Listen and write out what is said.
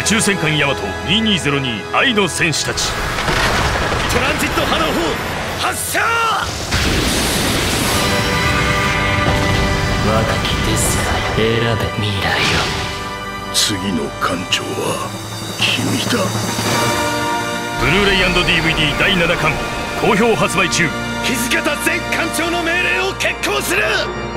宙戦艦ヤマト2202愛の戦士たち、 トランジット波動砲発射。 若きデスが選べ未来を。 次の艦長は君だ。 ブルーレイ&DVD 第7巻好評発売中。 土方前艦長の命令を決行する。